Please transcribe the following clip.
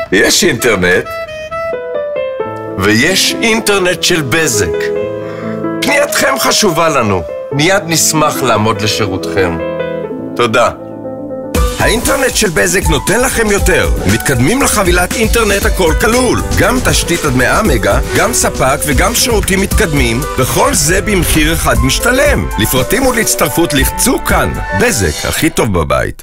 יש אינטרנט, ויש אינטרנט של בזק. פנייתכם חשובה לנו. מיד נשמח לעמוד לשירותכם. תודה. האינטרנט של בזק נותן לכם יותר. מתקדמים לחבילת אינטרנט הכל כלול. גם תשתית עד 100 מגה, גם ספק וגם שירותים מתקדמים, וכל זה במחיר אחד משתלם. לפרטים ולהצטרפות לחצו כאן. בזק, הכי טוב בבית.